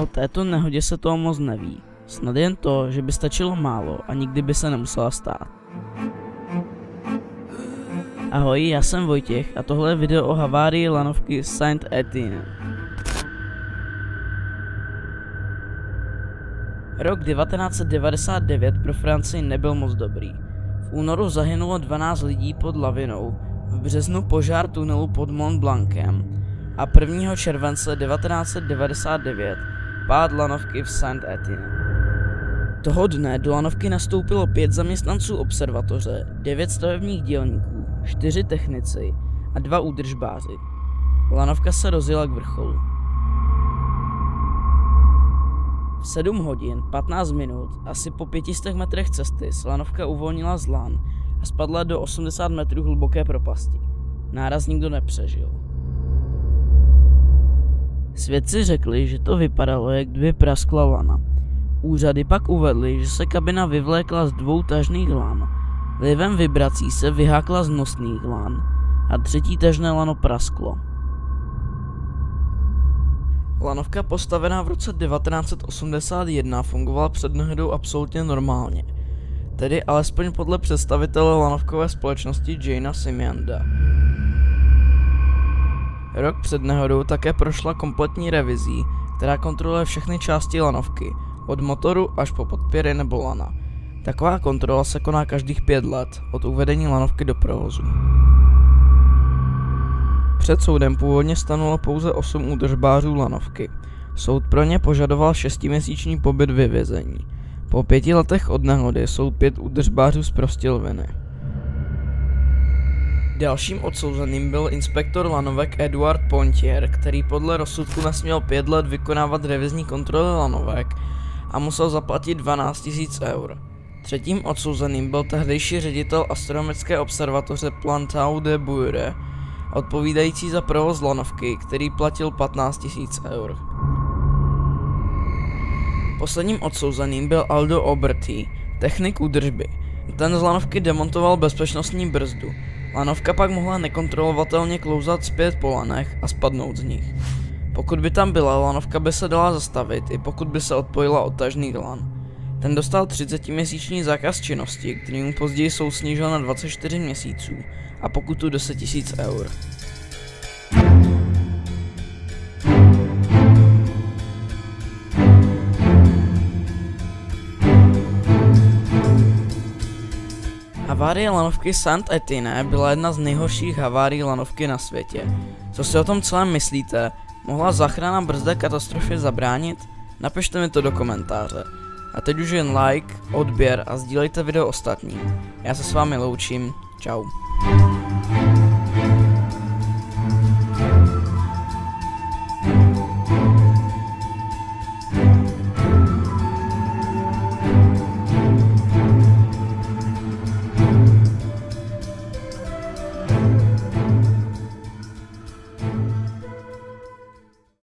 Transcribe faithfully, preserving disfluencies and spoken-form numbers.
O této nehodě se toho moc neví. Snad jen to, že by stačilo málo a nikdy by se nemusela stát. Ahoj, já jsem Vojtěch a tohle je video o havárii lanovky Saint-Étienne. Rok devatenáct set devadesát devět pro Francii nebyl moc dobrý. V únoru zahynulo dvanáct lidí pod lavinou, v březnu požár tunelu pod Mont Blancem a prvního července devatenáct set devadesát devět pád lanovky v Saint-Étienne. Toho dne do lanovky nastoupilo pět zaměstnanců observatoře, devět stavebních dělníků, čtyři technici a dva údržbáři. Lanovka se rozjela k vrcholu. V sedm hodin patnáct minut, asi po pětistech metrech cesty, se lanovka uvolnila z lan a spadla do osmdesát metrů hluboké propasti. Náraz nikdo nepřežil. Svědci řekli, že to vypadalo, jak kdyby praskla lana. Úřady pak uvedly, že se kabina vyvlékla z dvou tažných lan, vlivem vibrací se vyhákla z nosných lan a třetí tažné lano prasklo. Lanovka postavená v roce devatenáct set osmdesát jedna fungovala před nehodou absolutně normálně, tedy alespoň podle představitele lanovkové společnosti Jana Simianda. Rok před nehodou také prošla kompletní revizí, která kontroluje všechny části lanovky, od motoru až po podpěry nebo lana. Taková kontrola se koná každých pět let od uvedení lanovky do provozu. Před soudem původně stanulo pouze osm údržbářů lanovky. Soud pro ně požadoval šestiměsíční pobyt ve vězení. Po pěti letech od nehody soud pět údržbářů zprostil viny. Dalším odsouzeným byl inspektor lanovek Edouard Pontier, který podle rozsudku nesměl pět let vykonávat revizní kontroly lanovek a musel zaplatit dvanáct tisíc eur. Třetím odsouzeným byl tehdejší ředitel astronomické observatoře Plantou de Bure, odpovídající za provoz lanovky, který platil patnáct tisíc eur. Posledním odsouzeným byl Aldo Oberty, technik údržby. Ten z lanovky demontoval bezpečnostní brzdu. Lanovka pak mohla nekontrolovatelně klouzat zpět po lanech a spadnout z nich. Pokud by tam byla, lanovka by se dala zastavit, i pokud by se odpojila od tažných lan. Ten dostal třicetiměsíční zákaz činnosti, který mu později soud snížil na dvacet čtyři měsíců a pokutu deset tisíc eur. Havárie lanovky Saint-Étienne byla jedna z nejhorších havárií lanovky na světě. Co si o tom celém myslíte? Mohla záchrana brzda katastrofě zabránit? Napište mi to do komentáře. A teď už jen like, odběr a sdílejte video ostatním. Já se s vámi loučím. Čau.